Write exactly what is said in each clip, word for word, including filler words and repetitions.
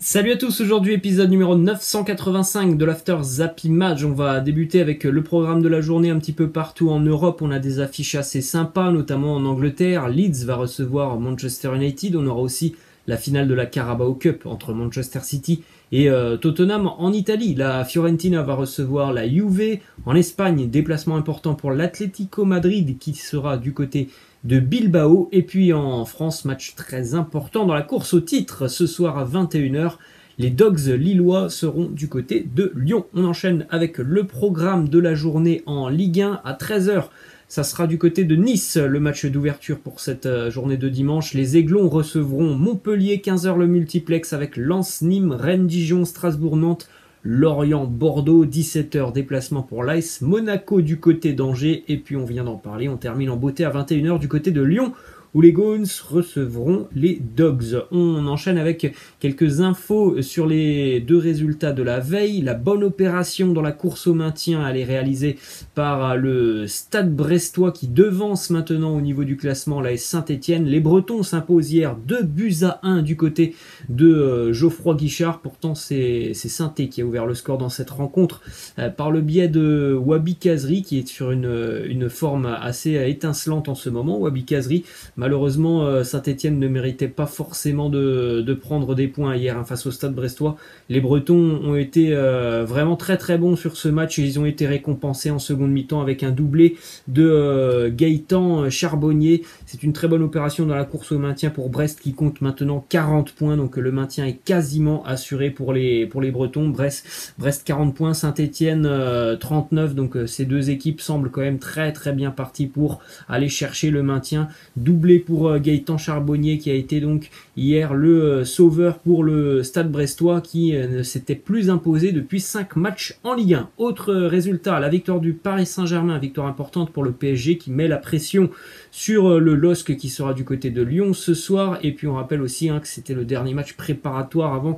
Salut à tous, aujourd'hui épisode numéro neuf cent quatre-vingt-cinq de l'After Zappy Match. On va débuter avec le programme de la journée un petit peu partout en Europe. On a des affiches assez sympas, notamment en Angleterre. Leeds va recevoir Manchester United. On aura aussi la finale de la Carabao Cup entre Manchester City et euh, Tottenham. En Italie, la Fiorentina va recevoir la Juve. En Espagne, déplacement important pour l'Atlético Madrid qui sera du côté de Bilbao. Et puis en France, match très important dans la course au titre. Ce soir à vingt et une heures, les Dogs lillois seront du côté de Lyon. On enchaîne avec le programme de la journée en Ligue un à treize heures. Ça sera du côté de Nice, le match d'ouverture pour cette journée de dimanche. Les Aiglons recevront Montpellier, quinze heures le multiplex avec Lens, Nîmes, Rennes, Dijon, Strasbourg, Nantes, Lorient, Bordeaux, dix-sept heures déplacement pour l'A S Monaco du côté d'Angers. Et puis on vient d'en parler, on termine en beauté à vingt et une heures du côté de Lyon, où les Goons recevront les Dogs. On enchaîne avec quelques infos sur les deux résultats de la veille. La bonne opération dans la course au maintien, elle est réalisée par le Stade Brestois qui devance maintenant au niveau du classement l'A S Saint-Etienne. Les Bretons s'imposent hier deux buts à un du côté de Geoffroy Guichard. Pourtant, c'est Saint-Etienne qui a ouvert le score dans cette rencontre euh, par le biais de Wabi Kazri qui est sur une, une forme assez étincelante en ce moment. Wabi Kazri, malheureusement, euh, Saint-Etienne ne méritait pas forcément de, de prendre des points hier hein, face au Stade Brestois. Les Bretons ont été euh, vraiment très très bons sur ce match et ils ont été récompensés en seconde mi-temps avec un doublé de euh, Gaëtan Charbonnier. C'est une très bonne opération dans la course au maintien pour Brest qui compte maintenant quarante points. Donc le maintien est quasiment assuré pour les, pour les Bretons. Brest, Brest quarante points, Saint-Etienne euh, trente-neuf. Donc euh, ces deux équipes semblent quand même très très bien parties pour aller chercher le maintien. Doublé pour euh, Gaëtan Charbonnier qui a été donc hier le euh, sauveur pour le Stade Brestois qui euh, ne s'était plus imposé depuis cinq matchs en Ligue un. Autre euh, résultat, la victoire du Paris Saint-Germain, victoire importante pour le P S G qui met la pression sur euh, le L O S C qui sera du côté de Lyon ce soir. Et puis on rappelle aussi hein, que c'était le dernier match préparatoire avant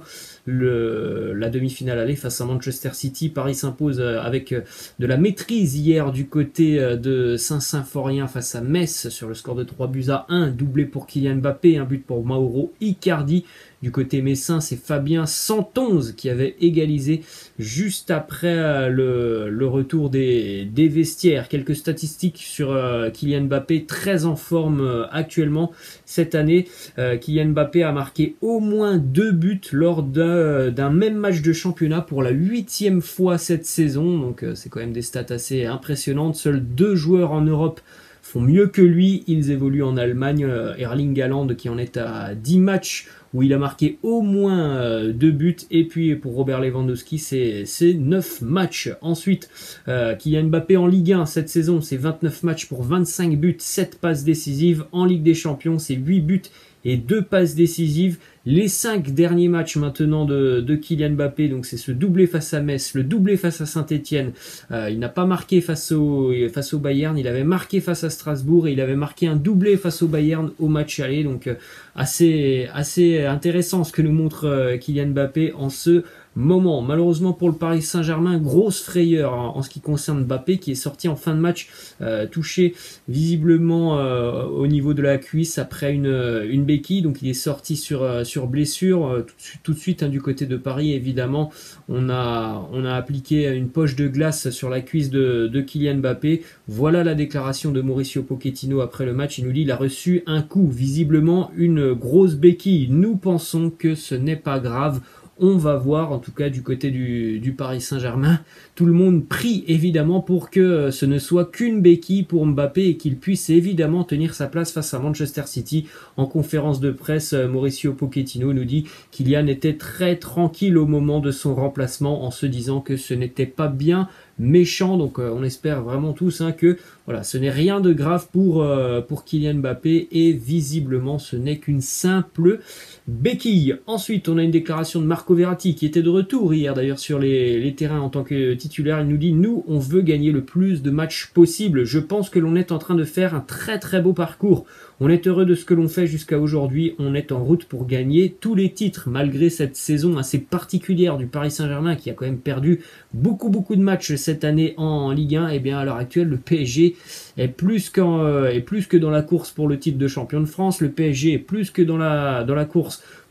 le, la demi-finale aller face à Manchester City. Paris s'impose euh, avec euh, de la maîtrise hier du côté euh, de Saint-Symphorien face à Metz sur le score de trois buts à un, doublé pour Kylian Mbappé, un but pour Mauro Icardi. Du côté messin, c'est Fabien Santonze qui avait égalisé juste après le, le retour des, des vestiaires. Quelques statistiques sur euh, Kylian Mbappé, très en forme euh, actuellement cette année. Euh, Kylian Mbappé a marqué au moins deux buts lors d'un même match de championnat pour la huitième fois cette saison. Donc euh, c'est quand même des stats assez impressionnantes. Seuls deux joueurs en Europe font mieux que lui. Ils évoluent en Allemagne. Euh, Erling Haaland qui en est à dix matchs où il a marqué au moins euh, deux buts. Et puis pour Robert Lewandowski, c'est neuf matchs. Ensuite, euh, Kylian Mbappé en Ligue un cette saison, c'est vingt-neuf matchs pour vingt-cinq buts, sept passes décisives. En Ligue des Champions, c'est huit buts et deux passes décisives. Les cinq derniers matchs maintenant de, de Kylian Mbappé, donc c'est ce doublé face à Metz, le doublé face à Saint-Etienne. Euh, il n'a pas marqué face au, face au Bayern, il avait marqué face à Strasbourg et il avait marqué un doublé face au Bayern au match aller. Donc euh, assez, assez intéressant ce que nous montre euh, Kylian Mbappé en ce moment. Malheureusement pour le Paris Saint-Germain, grosse frayeur hein, en ce qui concerne Mbappé qui est sorti en fin de match, euh, touché visiblement euh, au niveau de la cuisse après une, une béquille. Donc il est sorti sur, euh, sur blessure. Euh, tout, tout de suite hein, du côté de Paris, évidemment, on a, on a appliqué une poche de glace sur la cuisse de, de Kylian Mbappé. Voilà la déclaration de Mauricio Pochettino après le match. Il nous dit il a reçu un coup, visiblement une grosse béquille. Nous pensons que ce n'est pas grave. On va voir, en tout cas du côté du, du Paris Saint-Germain. Tout le monde prie évidemment pour que ce ne soit qu'une béquille pour Mbappé et qu'il puisse évidemment tenir sa place face à Manchester City. En conférence de presse, Mauricio Pochettino nous dit Kylian était très tranquille au moment de son remplacement en se disant que ce n'était pas bien méchant. Donc euh, on espère vraiment tous hein, que voilà, ce n'est rien de grave pour, euh, pour Kylian Mbappé et visiblement ce n'est qu'une simple béquille. Ensuite, on a une déclaration de Marco Verratti qui était de retour hier d'ailleurs sur les, les terrains en tant que titulaire. Il nous dit « Nous, on veut gagner le plus de matchs possible. Je pense que l'on est en train de faire un très très beau parcours. On est heureux de ce que l'on fait jusqu'à aujourd'hui. On est en route pour gagner tous les titres malgré cette saison assez particulière du Paris Saint-Germain qui a quand même perdu beaucoup beaucoup de matchs cette année en Ligue un. Et bien à l'heure actuelle, le P S G est plus, qu'en, euh, est plus que dans la course pour le titre de champion de France. Le P S G est plus que dans la, dans la course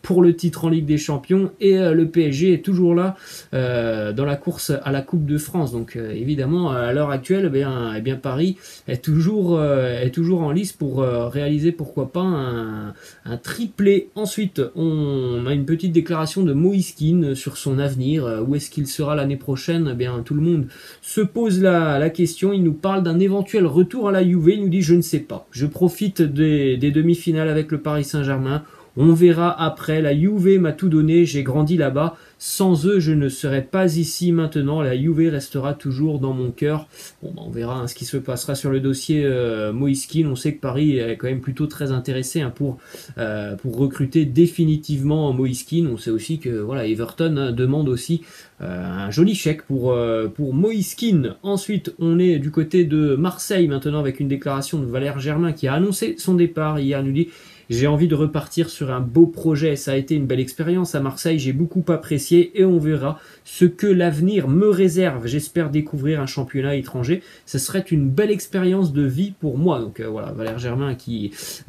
pour le titre en Ligue des Champions, et euh, le P S G est toujours là euh, dans la course à la Coupe de France. Donc euh, évidemment, à l'heure actuelle, eh bien, eh bien Paris est toujours, euh, est toujours en lice pour euh, réaliser pourquoi pas un, un triplé. Ensuite, on a une petite déclaration de Moïse Kean sur son avenir. Euh, où est-ce qu'il sera l'année prochaine? Eh bien, tout le monde se pose la, la question. Il nous parle d'un éventuel retour à la Juve. Il nous dit: je ne sais pas. Je profite des, des demi-finales avec le Paris Saint-Germain. On verra après. La Juve m'a tout donné. J'ai grandi là-bas. Sans eux, je ne serais pas ici maintenant. La Juve restera toujours dans mon cœur. Bon, bah, on verra hein, ce qui se passera sur le dossier euh, Moïse Kean. On sait que Paris est quand même plutôt très intéressé hein, pour, euh, pour recruter définitivement Moïse Kean. On sait aussi que voilà, Everton hein, demande aussi euh, un joli chèque pour, euh, pour Moïse Kean. Ensuite, on est du côté de Marseille maintenant avec une déclaration de Valère Germain qui a annoncé son départ hier. Il nous dit: j'ai envie de repartir sur un beau projet. Ça a été une belle expérience à Marseille. J'ai beaucoup apprécié et on verra ce que l'avenir me réserve. J'espère découvrir un championnat étranger. Ce serait une belle expérience de vie pour moi. Donc euh, voilà, Valère Germain qui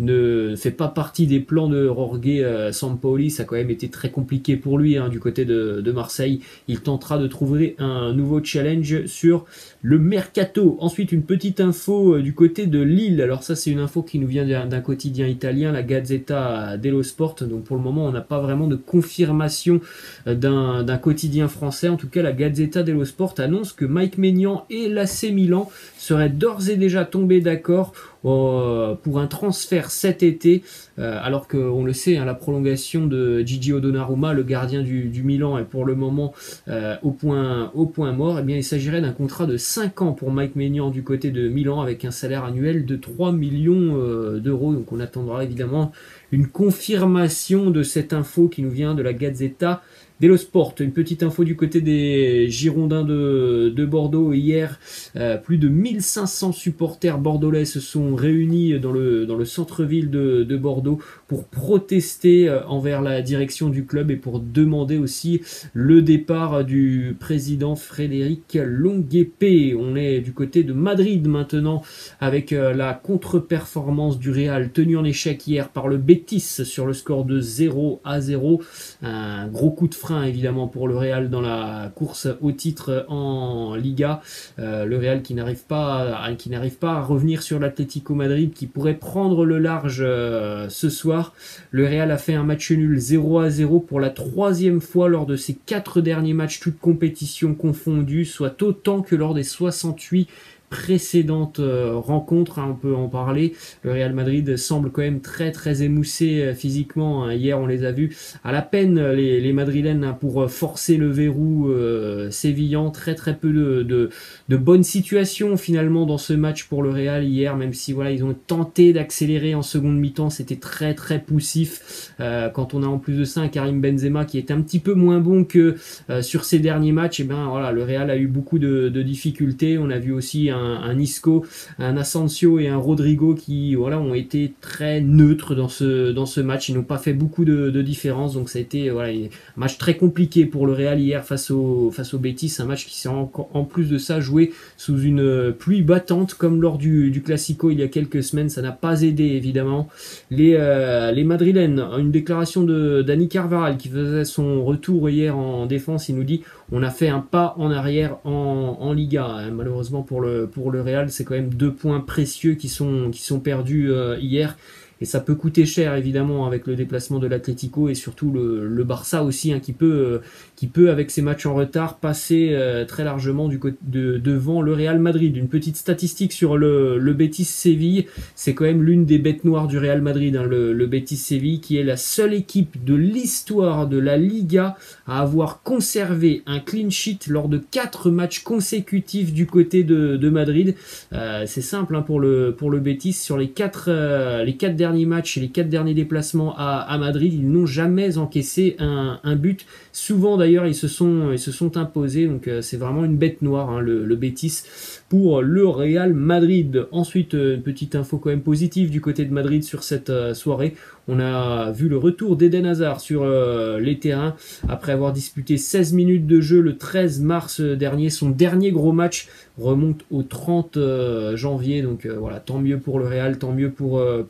ne fait pas partie des plans de Jorge euh, Sampaoli. Ça a quand même été très compliqué pour lui hein, du côté de, de Marseille. Il tentera de trouver un nouveau challenge sur le mercato. Ensuite, une petite info euh, du côté de Lille. Alors ça, c'est une info qui nous vient d'un quotidien italien, la Gazzetta dello Sport. Donc pour le moment, on n'a pas vraiment de confirmation d'un d'un quotidien français. En tout cas, la Gazzetta dello Sport annonce que Mike Maignan et l'A C Milan seraient d'ores et déjà tombés d'accord euh, pour un transfert cet été, euh, alors qu'on le sait, hein, la prolongation de Gigio Donnarumma, le gardien du, du Milan, est pour le moment euh, au, point, au point mort. Eh bien, il s'agirait d'un contrat de cinq ans pour Mike Maignan du côté de Milan, avec un salaire annuel de trois millions euh, d'euros. Donc on attendra évidemment une confirmation de cette info qui nous vient de la Gazzetta dello Sport. Une petite info du côté des Girondins de, de Bordeaux. Hier, euh, plus de mille cinq cents supporters bordelais se sont réunis dans le, dans le centre-ville de, de Bordeaux pour protester envers la direction du club et pour demander aussi le départ du président Frédéric Longuepé. On est du côté de Madrid maintenant avec la contre-performance du Real tenue en échec hier par le Betis sur le score de zéro à zéro. Un gros coup de frein évidemment pour le Real dans la course au titre en Liga. Euh, le Real qui n'arrive pas, à, qui n'arrive pas à revenir sur l'Atlético Madrid, qui pourrait prendre le large euh, ce soir. Le Real a fait un match nul zéro à zéro pour la troisième fois lors de ses quatre derniers matchs, toutes compétitions confondues, soit autant que lors des soixante-huit précédentes euh, rencontres, hein, on peut en parler. Le Real Madrid semble quand même très très émoussé euh, physiquement, hein. Hier on les a vus à la peine les, les Madrilènes hein, pour forcer le verrou euh, sévillan. Très très peu de, de, de bonnes situations finalement dans ce match pour le Real hier, même si voilà ils ont tenté d'accélérer en seconde mi-temps. C'était très très poussif euh, quand on a en plus de ça un Karim Benzema qui est un petit peu moins bon que euh, sur ces derniers matchs. Et ben voilà, le Real a eu beaucoup de, de difficultés. On a vu aussi un Un, un Isco, un Asensio et un Rodrigo qui voilà, ont été très neutres dans ce, dans ce match. Ils n'ont pas fait beaucoup de, de différence, donc ça a été voilà, un match très compliqué pour le Real hier face au, face au Betis, un match qui s'est en, en plus de ça joué sous une pluie battante comme lors du, du Classico il y a quelques semaines. Ça n'a pas aidé évidemment les, euh, les Madrilènes. Une déclaration de Dani Carvajal qui faisait son retour hier en défense. Il nous dit: on a fait un pas en arrière en, en Liga. Malheureusement pour le pour le Real, c'est quand même deux points précieux qui sont, qui sont perdus euh, hier. Et ça peut coûter cher évidemment avec le déplacement de l'Atlético et surtout le, le Barça aussi hein, qui peut euh, qui peut avec ses matchs en retard passer euh, très largement du côté de, devant le Real Madrid. Une petite statistique sur le, le Betis Séville, c'est quand même l'une des bêtes noires du Real Madrid, hein, le, le Betis Séville, qui est la seule équipe de l'histoire de la Liga à avoir conservé un clean sheet lors de quatre matchs consécutifs du côté de, de Madrid. Euh, c'est simple hein, pour le pour le Betis, sur les quatre euh, les quatre derniers matchs et les quatre derniers déplacements à, à Madrid, ils n'ont jamais encaissé un, un but. Souvent d'ailleurs ils se sont ils se sont imposés, donc euh, c'est vraiment une bête noire hein, le, le Betis pour le Real Madrid. Ensuite, une petite info quand même positive du côté de Madrid sur cette euh, soirée. On a vu le retour d'Eden Hazard sur euh, les terrains après avoir disputé seize minutes de jeu le treize mars dernier. Son dernier gros match remonte au trente janvier, donc euh, voilà, tant mieux pour le Real, tant mieux pour, euh, pour Eden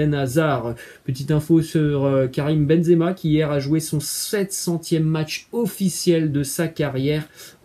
Eden Hazard. Petite info sur euh, Karim Benzema qui hier a joué son sept centième match officiel de sa carrière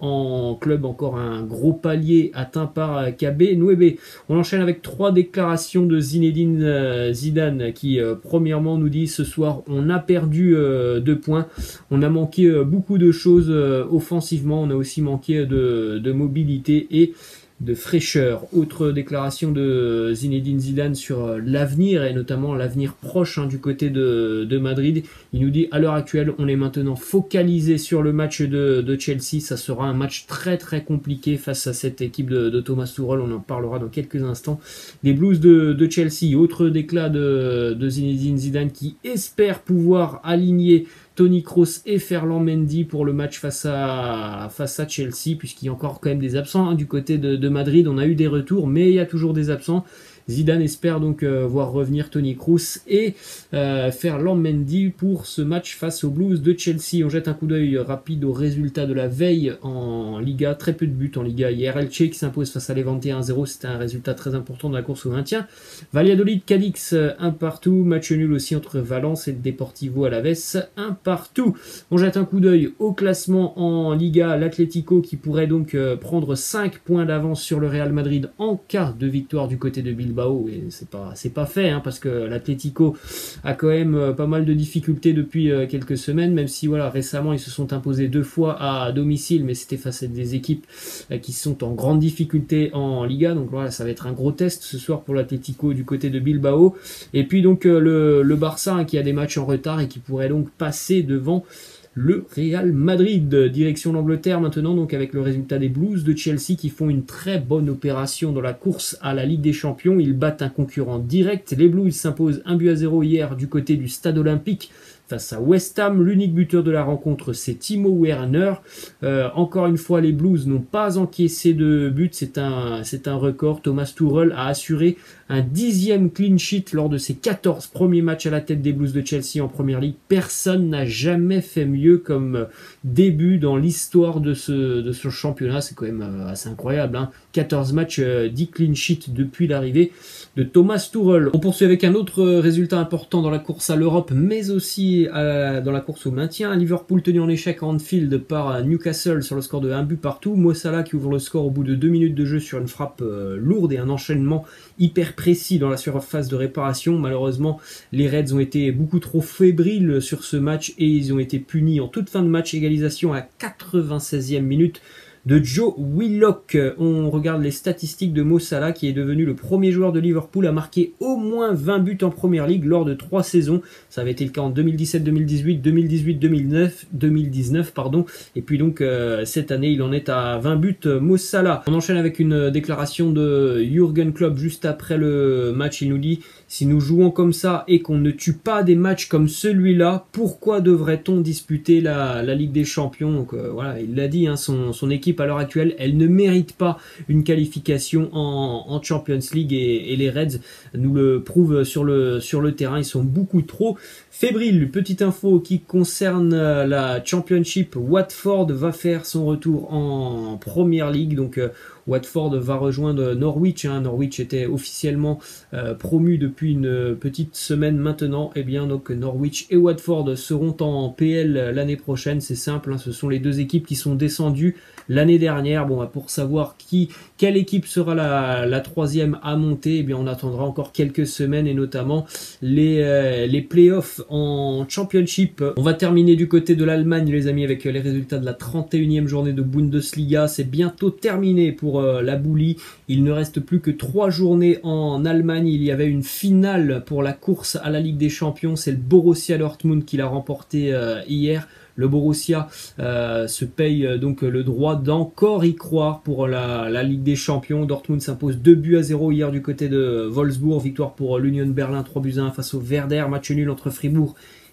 en club, encore un gros palier atteint par K B Nouébé. On enchaîne avec trois déclarations de Zinedine euh, Zidane qui euh, premièrement nous dit: ce soir on a perdu euh, deux points, on a manqué euh, beaucoup de choses euh, offensivement, on a aussi manqué de, de mobilité et de fraîcheur. Autre déclaration de Zinedine Zidane sur l'avenir et notamment l'avenir proche hein, du côté de, de Madrid. Il nous dit: à l'heure actuelle on est maintenant focalisé sur le match de, de Chelsea, ça sera un match très très compliqué face à cette équipe de, de Thomas Tuchel, on en parlera dans quelques instants. Des Blues de, de Chelsea. Autre déclat de, de Zinedine Zidane qui espère pouvoir aligner Toni Kroos et Ferland Mendy pour le match face à, face à Chelsea, puisqu'il y a encore quand même des absents hein, du côté de, de Madrid. On a eu des retours, mais il y a toujours des absents. Zidane espère donc euh, voir revenir Toni Kroos et euh, Ferland Mendy pour ce match face aux Blues de Chelsea. On jette un coup d'œil rapide aux résultats de la veille en Liga. Très peu de buts en Liga hier. Elche qui s'impose face à Levante un zéro. C'était un résultat très important de la course au maintien. Valladolid Cadix un partout. Match nul aussi entre Valence et Deportivo Alavés un partout. On jette un coup d'œil au classement en Liga. L'Atlético qui pourrait donc euh, prendre cinq points d'avance sur le Real Madrid en cas de victoire du côté de Bilbao. Et c'est pas c'est pas fait hein, parce que l'Atlético a quand même euh, pas mal de difficultés depuis euh, quelques semaines, même si voilà récemment ils se sont imposés deux fois à domicile, mais c'était face à des équipes euh, qui sont en grande difficulté en Liga. Donc voilà, ça va être un gros test ce soir pour l'Atlético du côté de Bilbao. Et puis donc euh, le, le Barça hein, qui a des matchs en retard et qui pourrait donc passer devant le Real Madrid. Direction l'Angleterre maintenant, donc avec le résultat des Blues de Chelsea qui font une très bonne opération dans la course à la Ligue des Champions. Ils battent un concurrent direct. Les Blues s'imposent un but à zéro hier du côté du Stade Olympique face à West Ham. L'unique buteur de la rencontre, c'est Timo Werner. Euh, encore une fois, les Blues n'ont pas encaissé de but. C'est un, c'est un record. Thomas Tuchel a assuré un dixième clean sheet lors de ses quatorze premiers matchs à la tête des Blues de Chelsea en Première Ligue. Personne n'a jamais fait mieux comme début dans l'histoire de ce, de ce championnat. C'est quand même assez incroyable. Hein. quatorze matchs, dix clean sheets depuis l'arrivée de Thomas Tuchel. On poursuit avec un autre résultat important dans la course à l'Europe, mais aussi à, dans la course au maintien. Liverpool tenu en échec à Anfield par Newcastle sur le score de un but partout. Mo Salah qui ouvre le score au bout de deux minutes de jeu sur une frappe euh, lourde et un enchaînement hyper précis dans la surface de réparation. Malheureusement, les Reds ont été beaucoup trop fébriles sur ce match et ils ont été punis en toute fin de match. Égalisation à quatre-vingt-seizième minute de Joe Willock. On regarde les statistiques de Mo Salah qui est devenu le premier joueur de Liverpool à marquer au moins vingt buts en Première Ligue lors de trois saisons. Ça avait été le cas en deux mille dix-sept deux mille dix-huit, deux mille dix-huit deux mille neuf, deux mille dix-neuf pardon. Et puis donc euh, cette année il en est à vingt buts Mo Salah. On enchaîne avec une déclaration de Jürgen Klopp juste après le match. Il nous dit: si nous jouons comme ça et qu'on ne tue pas des matchs comme celui-là, pourquoi devrait-on disputer la, la Ligue des Champions? Donc euh, voilà, il l'a dit, hein, son, son équipe à l'heure actuelle, elle ne mérite pas une qualification en, en Champions League et, et les Reds nous le prouvent sur le, sur le terrain. Ils sont beaucoup trop fébriles. Petite info qui concerne la Championship, Watford va faire son retour en Première Ligue. Donc euh, Watford va rejoindre Norwich. Hein. Norwich était officiellement euh, promu depuis une petite semaine maintenant. Et bien donc Norwich et Watford seront en P L l'année prochaine. C'est simple, hein, ce sont les deux équipes qui sont descendues l'année dernière. Bon, pour savoir qui, quelle équipe sera la, la troisième à monter, eh bien on attendra encore quelques semaines et notamment les, euh, les playoffs en Championship. On va terminer du côté de l'Allemagne les amis avec les résultats de la trente et unième journée de Bundesliga. C'est bientôt terminé pour euh, la Bully. Il ne reste plus que trois journées en Allemagne. Il y avait une finale pour la course à la Ligue des Champions. C'est le Borussia Dortmund qui l'a remporté euh, hier. Le Borussia euh, se paye euh, donc le droit d'encore y croire pour la, la Ligue des Champions. Dortmund s'impose deux buts à zéro hier du côté de Wolfsburg. Victoire pour l'Union Berlin trois buts à un face au Werder. Match nul entre Fribourg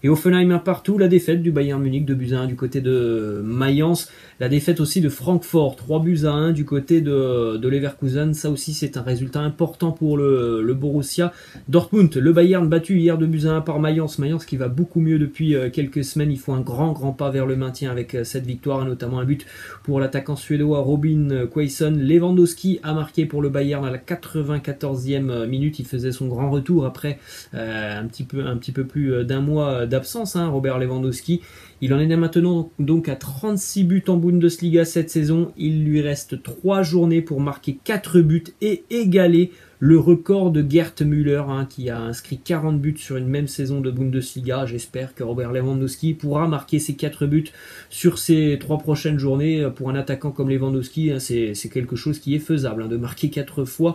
Et Offenheim un partout, la défaite du Bayern Munich deux buts à un du côté de Mayence, la défaite aussi de Francfort trois buts à un du côté de, de Leverkusen, ça aussi c'est un résultat important pour le, le Borussia Dortmund. Le Bayern battu hier deux buts à un par Mayence, Mayence qui va beaucoup mieux depuis quelques semaines, il faut un grand grand pas vers le maintien avec cette victoire, notamment un but pour l'attaquant suédois Robin Quaison. Lewandowski a marqué pour le Bayern à la quatre-vingt-quatorzième minute, il faisait son grand retour après euh, un, petit peu, un petit peu plus d'un mois d'absence, hein, Robert Lewandowski. Il en est maintenant donc à trente-six buts en Bundesliga cette saison. Il lui reste trois journées pour marquer quatre buts et égaler le record de Gerd Müller, hein, qui a inscrit quarante buts sur une même saison de Bundesliga. J'espère que Robert Lewandowski pourra marquer ses quatre buts sur ces trois prochaines journées. Pour un attaquant comme Lewandowski, hein, c'est quelque chose qui est faisable, hein, de marquer quatre fois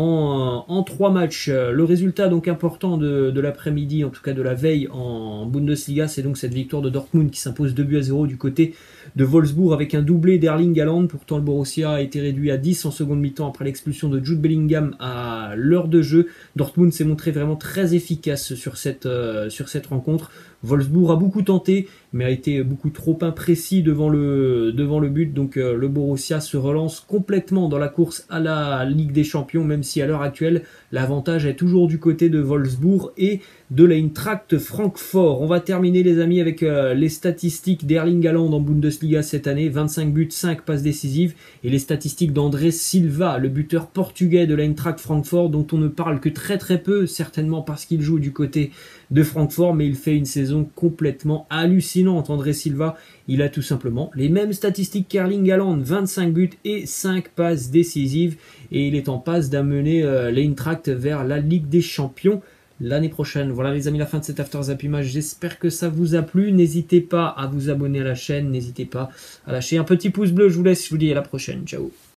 en, en trois matchs. Le résultat donc important de, de l'après-midi, en tout cas de la veille en Bundesliga, c'est donc cette victoire de Dortmund qui s'impose deux buts à zéro du côté de Wolfsburg avec un doublé d'Erling Haaland. Pourtant le Borussia a été réduit à dix en seconde mi-temps après l'expulsion de Jude Bellingham à l'heure de jeu. Dortmund s'est montré vraiment très efficace sur cette, euh, sur cette rencontre. Wolfsburg a beaucoup tenté, mais a été beaucoup trop imprécis devant le, devant le but. Donc euh, le Borussia se relance complètement dans la course à la Ligue des Champions, même si à l'heure actuelle, l'avantage est toujours du côté de Wolfsburg et de l'Eintracht Francfort. On va terminer les amis avec euh, les statistiques d'Erling Haaland en Bundesliga cette année. vingt-cinq buts, cinq passes décisives. Et les statistiques d'André Silva, le buteur portugais de l'Eintracht Francfort, dont on ne parle que très très peu, certainement parce qu'il joue du côté de Francfort, mais il fait une saison complètement hallucinante. André Silva, il a tout simplement les mêmes statistiques qu'Erling Haaland, vingt-cinq buts et cinq passes décisives. Et il est en passe d'amener euh, l'Eintracht vers la Ligue des Champions l'année prochaine. Voilà les amis, la fin de cet After Zap Image. J'espère que ça vous a plu. N'hésitez pas à vous abonner à la chaîne. N'hésitez pas à lâcher un petit pouce bleu. Je vous laisse. Je vous dis à la prochaine. Ciao.